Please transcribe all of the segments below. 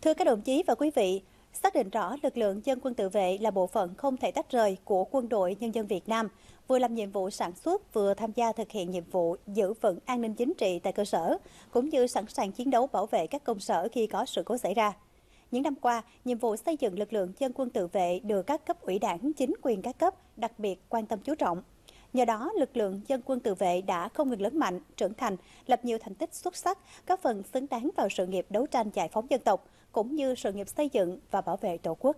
Thưa các đồng chí và quý vị, xác định rõ lực lượng dân quân tự vệ là bộ phận không thể tách rời của Quân đội Nhân dân Việt Nam, vừa làm nhiệm vụ sản xuất vừa tham gia thực hiện nhiệm vụ giữ vững an ninh chính trị tại cơ sở, cũng như sẵn sàng chiến đấu bảo vệ các công sở khi có sự cố xảy ra. Những năm qua, nhiệm vụ xây dựng lực lượng dân quân tự vệ được các cấp ủy đảng, chính quyền các cấp đặc biệt quan tâm chú trọng. Nhờ đó, lực lượng dân quân tự vệ đã không ngừng lớn mạnh, trưởng thành, lập nhiều thành tích xuất sắc, góp phần xứng đáng vào sự nghiệp đấu tranh giải phóng dân tộc, cũng như sự nghiệp xây dựng và bảo vệ Tổ quốc.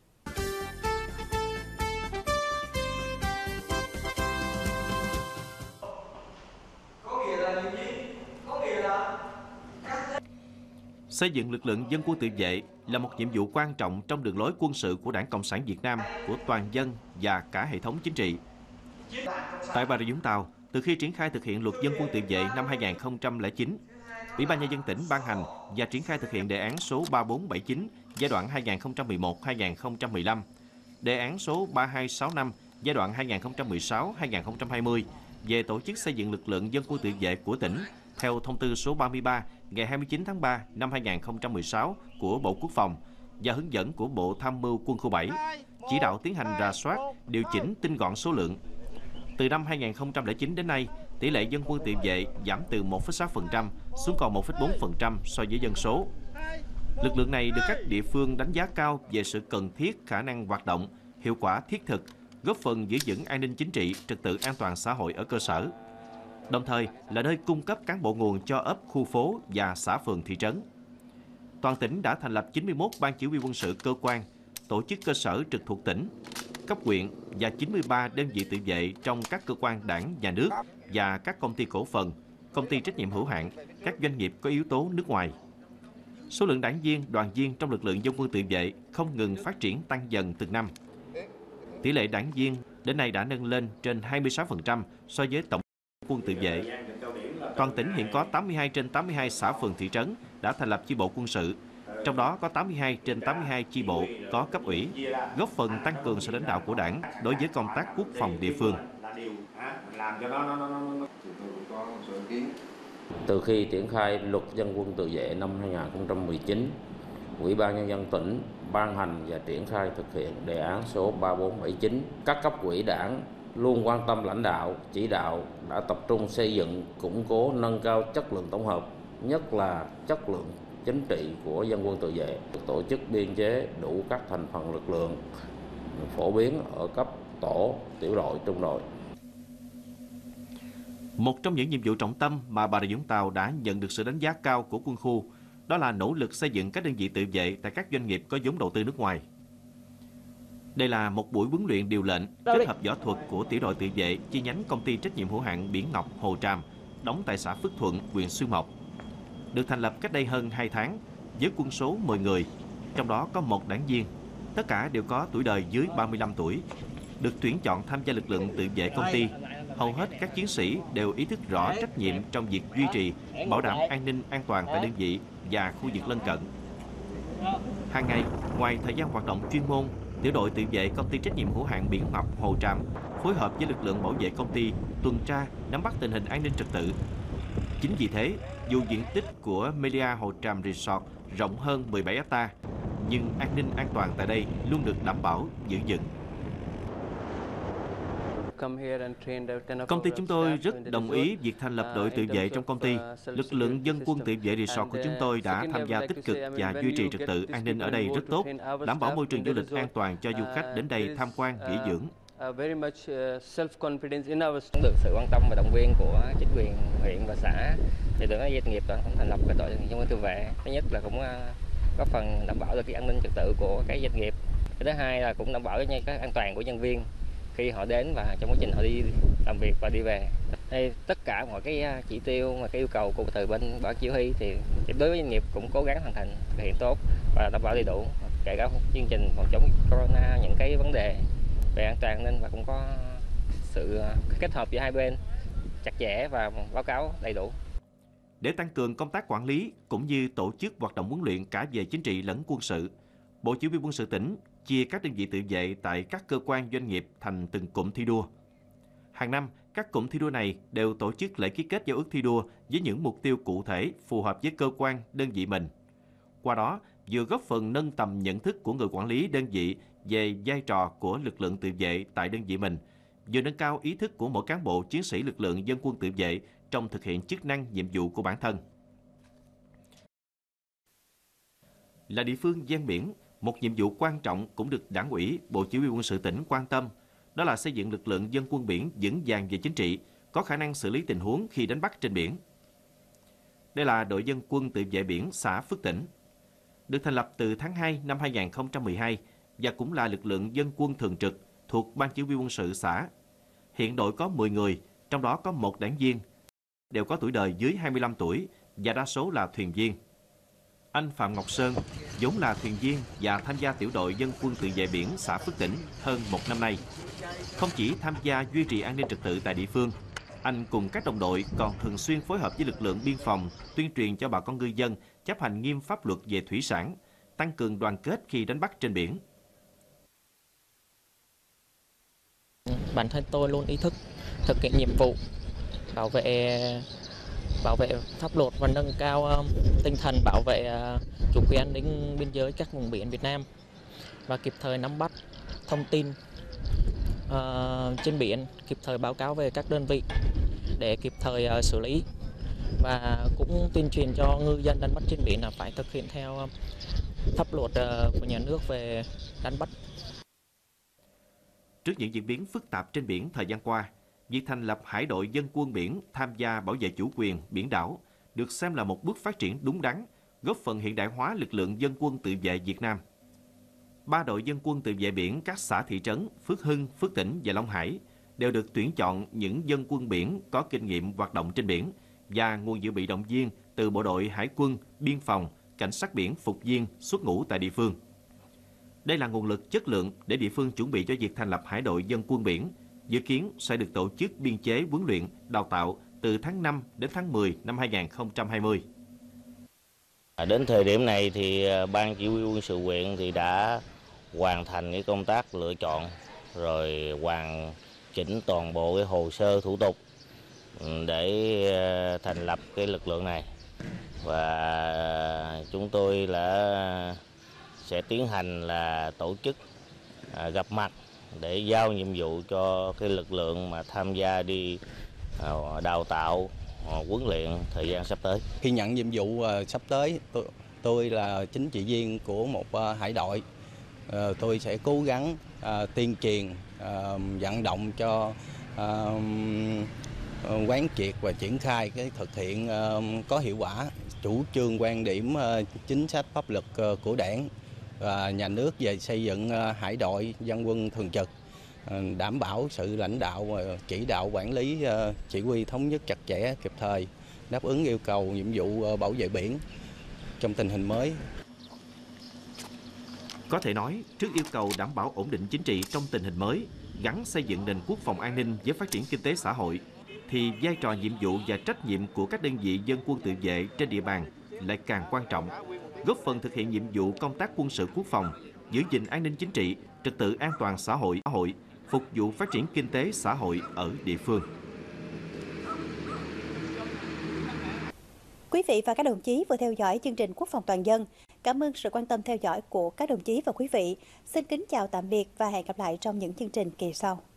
Xây dựng lực lượng dân quân tự vệ là một nhiệm vụ quan trọng trong đường lối quân sự của Đảng Cộng sản Việt Nam, của toàn dân và cả hệ thống chính trị. Tại Bà Rịa Vũng Tàu, từ khi triển khai thực hiện luật dân quân tự vệ năm 2009, Ủy ban Nhân dân tỉnh ban hành và triển khai thực hiện đề án số 3479 giai đoạn 2011-2015, đề án số 3265 giai đoạn 2016-2020 về tổ chức xây dựng lực lượng dân quân tự vệ của tỉnh theo thông tư số 33 ngày 29 tháng 3 năm 2016 của Bộ Quốc phòng và hướng dẫn của Bộ Tham mưu Quân khu 7, chỉ đạo tiến hành rà soát, điều chỉnh tinh gọn số lượng. Từ năm 2009 đến nay, tỷ lệ dân quân tự vệ giảm từ 1,6% xuống còn 1,4% so với dân số. Lực lượng này được các địa phương đánh giá cao về sự cần thiết, khả năng hoạt động, hiệu quả thiết thực, góp phần giữ vững an ninh chính trị, trật tự an toàn xã hội ở cơ sở. Đồng thời là nơi cung cấp cán bộ nguồn cho ấp, khu phố và xã phường thị trấn. Toàn tỉnh đã thành lập 91 ban chỉ huy quân sự cơ quan, tổ chức cơ sở trực thuộc tỉnh, cấp huyện và 93 đơn vị tự vệ trong các cơ quan đảng, nhà nước và các công ty cổ phần, công ty trách nhiệm hữu hạn, các doanh nghiệp có yếu tố nước ngoài. Số lượng đảng viên, đoàn viên trong lực lượng dân quân tự vệ không ngừng phát triển tăng dần từng năm. Tỷ lệ đảng viên đến nay đã nâng lên trên 26% so với tổng quân tự vệ. Toàn tỉnh hiện có 82 trên 82 xã phường thị trấn đã thành lập chi bộ quân sự, trong đó có 82 trên 82 chi bộ có cấp ủy, góp phần tăng cường sự lãnh đạo của Đảng đối với công tác quốc phòng địa phương. Từ khi triển khai luật dân quân tự vệ năm 2019, Ủy ban Nhân dân tỉnh ban hành và triển khai thực hiện đề án số 3479. Các cấp ủy Đảng luôn quan tâm lãnh đạo, chỉ đạo, đã tập trung xây dựng, củng cố, nâng cao chất lượng tổng hợp, nhất là chất lượng chính trị của dân quân tự vệ, tổ chức biên chế đủ các thành phần lực lượng, phổ biến ở cấp tổ, tiểu đội, trung đội. Một trong những nhiệm vụ trọng tâm mà Bà Rịa Vũng Tàu đã nhận được sự đánh giá cao của quân khu, đó là nỗ lực xây dựng các đơn vị tự vệ tại các doanh nghiệp có vốn đầu tư nước ngoài. Đây là một buổi huấn luyện điều lệnh kết hợp võ thuật của tiểu đội tự vệ chi nhánh công ty trách nhiệm hữu hạn Biển Ngọc Hồ Tràm, đóng tại xã Phước Thuận, huyện Xuyên Mộc. Được thành lập cách đây hơn 2 tháng với quân số 10 người, trong đó có 1 đảng viên, tất cả đều có tuổi đời dưới 35 tuổi. Được tuyển chọn tham gia lực lượng tự vệ công ty, hầu hết các chiến sĩ đều ý thức rõ trách nhiệm trong việc duy trì, bảo đảm an ninh an toàn tại đơn vị và khu vực lân cận. Hàng ngày, ngoài thời gian hoạt động chuyên môn, tiểu đội tự vệ công ty trách nhiệm hữu hạn Biển Ngọc Hồ Tràm phối hợp với lực lượng bảo vệ công ty tuần tra, nắm bắt tình hình an ninh trật tự. Chính vì thế, dù diện tích của Melia Hồ Tràm Resort rộng hơn 17 ha, nhưng an ninh an toàn tại đây luôn được đảm bảo giữ vững. Công ty chúng tôi rất đồng ý việc thành lập đội tự vệ trong công ty. Lực lượng dân quân tự vệ resort của chúng tôi đã tham gia tích cực và duy trì trật tự an ninh ở đây rất tốt, đảm bảo môi trường du lịch an toàn cho du khách đến đây tham quan, nghỉ dưỡng. Được sự quan tâm và động viên của chính quyền huyện và xã, thì được các doanh nghiệp đã thành lập cái đội dân quân tự vệ. Thứ nhất là cũng góp phần đảm bảo được cái an ninh trật tự của các doanh nghiệp. Cái thứ hai là cũng đảm bảo cái an toàn của nhân viên khi họ đến và trong quá trình họ đi làm việc và đi về. Đây, tất cả mọi cái chỉ tiêu và cái yêu cầu của từ bên ban chỉ huy thì đối với doanh nghiệp cũng cố gắng hoàn thành, thực hiện tốt và đảm bảo đầy đủ, kể cả chương trình phòng chống corona, những cái vấn đề về an toàn nên và cũng có sự kết hợp giữa hai bên chặt chẽ và báo cáo đầy đủ. Để tăng cường công tác quản lý cũng như tổ chức hoạt động huấn luyện cả về chính trị lẫn quân sự, Bộ Chỉ huy quân sự tỉnh chia các đơn vị tự vệ tại các cơ quan doanh nghiệp thành từng cụm thi đua. Hàng năm, các cụm thi đua này đều tổ chức lễ ký kết giao ước thi đua với những mục tiêu cụ thể phù hợp với cơ quan, đơn vị mình. Qua đó, vừa góp phần nâng tầm nhận thức của người quản lý đơn vị về vai trò của lực lượng tự vệ tại đơn vị mình, vừa nâng cao ý thức của mỗi cán bộ chiến sĩ lực lượng dân quân tự vệ trong thực hiện chức năng nhiệm vụ của bản thân. Là địa phương ven biển, một nhiệm vụ quan trọng cũng được Đảng ủy, Bộ Chỉ huy Quân sự tỉnh quan tâm, đó là xây dựng lực lượng dân quân biển vững vàng về chính trị, có khả năng xử lý tình huống khi đánh bắt trên biển. Đây là đội dân quân tự vệ biển xã Phước Tỉnh, được thành lập từ tháng 2 năm 2012 và cũng là lực lượng dân quân thường trực thuộc Ban Chỉ huy Quân sự xã. Hiện đội có 10 người, trong đó có 1 đảng viên, đều có tuổi đời dưới 25 tuổi và đa số là thuyền viên. Anh Phạm Ngọc Sơn, vốn là thuyền viên và tham gia tiểu đội dân quân tự vệ biển xã Phước Tỉnh hơn 1 năm nay. Không chỉ tham gia duy trì an ninh trật tự tại địa phương, anh cùng các đồng đội còn thường xuyên phối hợp với lực lượng biên phòng tuyên truyền cho bà con ngư dân chấp hành nghiêm pháp luật về thủy sản, tăng cường đoàn kết khi đánh bắt trên biển. Bản thân tôi luôn ý thức thực hiện nhiệm vụ bảo vệ pháp luật và nâng cao tinh thần bảo vệ chủ quyền an ninh biên giới các vùng biển Việt Nam và kịp thời nắm bắt thông tin trên biển, kịp thời báo cáo về các đơn vị để kịp thời xử lý, và cũng tuyên truyền cho ngư dân đánh bắt trên biển là phải thực hiện theo pháp luật của nhà nước về đánh bắt. Trước những diễn biến phức tạp trên biển thời gian qua, việc thành lập Hải đội dân quân biển tham gia bảo vệ chủ quyền biển đảo được xem là một bước phát triển đúng đắn, góp phần hiện đại hóa lực lượng dân quân tự vệ Việt Nam. 3 đội dân quân tự vệ biển các xã thị trấn Phước Hưng, Phước Tỉnh và Long Hải đều được tuyển chọn những dân quân biển có kinh nghiệm hoạt động trên biển và nguồn dự bị động viên từ bộ đội Hải quân, biên phòng, cảnh sát biển phục viên xuất ngũ tại địa phương. Đây là nguồn lực chất lượng để địa phương chuẩn bị cho việc thành lập Hải đội dân quân biển, dự kiến sẽ được tổ chức biên chế huấn luyện, đào tạo từ tháng 5 đến tháng 10 năm 2020. Đến thời điểm này thì Ban Chỉ huy Quân sự huyện thì đã hoàn thành cái công tác lựa chọn, rồi hoàn chỉnh toàn bộ cái hồ sơ thủ tục để thành lập cái lực lượng này, và chúng tôi là sẽ tiến hành là tổ chức gặp mặt để giao nhiệm vụ cho cái lực lượng mà tham gia đi đào tạo, huấn luyện thời gian sắp tới. Khi nhận nhiệm vụ sắp tới, tôi là chính trị viên của một hải đội. Tôi sẽ cố gắng tuyên truyền, vận động cho quán triệt và triển khai cái thực hiện có hiệu quả chủ trương, quan điểm, chính sách pháp luật của Đảng và nhà nước về xây dựng hải đội dân quân thường trực, đảm bảo sự lãnh đạo, chỉ đạo, quản lý, chỉ huy thống nhất chặt chẽ, kịp thời, đáp ứng yêu cầu nhiệm vụ bảo vệ biển trong tình hình mới. Có thể nói, trước yêu cầu đảm bảo ổn định chính trị trong tình hình mới, gắn xây dựng nền quốc phòng an ninh với phát triển kinh tế xã hội, thì vai trò nhiệm vụ và trách nhiệm của các đơn vị dân quân tự vệ trên địa bàn lại càng quan trọng, góp phần thực hiện nhiệm vụ công tác quân sự quốc phòng, giữ gìn an ninh chính trị, trật tự an toàn xã hội, phục vụ phát triển kinh tế xã hội ở địa phương. Quý vị và các đồng chí vừa theo dõi chương trình Quốc phòng toàn dân. Cảm ơn sự quan tâm theo dõi của các đồng chí và quý vị. Xin kính chào tạm biệt và hẹn gặp lại trong những chương trình kỳ sau.